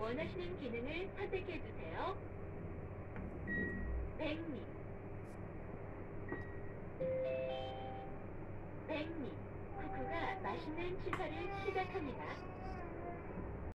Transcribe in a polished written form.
원하시는 기능을 선택해 주세요. 백미, 백미, 쿠쿠가 맛있는 취사를 시작합니다.